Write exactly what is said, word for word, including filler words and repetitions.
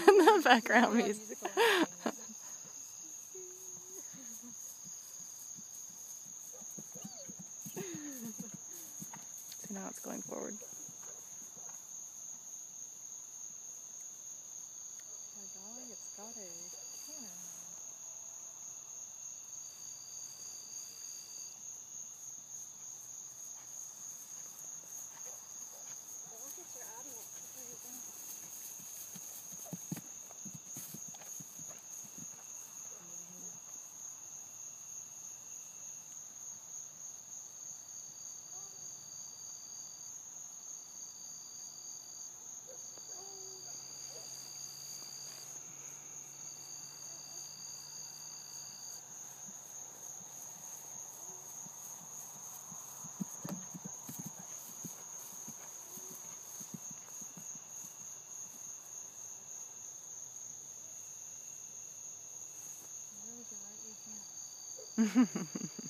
the background music. So now it's going forward. My dog, it's got a cannon. Don't get your audience before you go. Where was your right hand?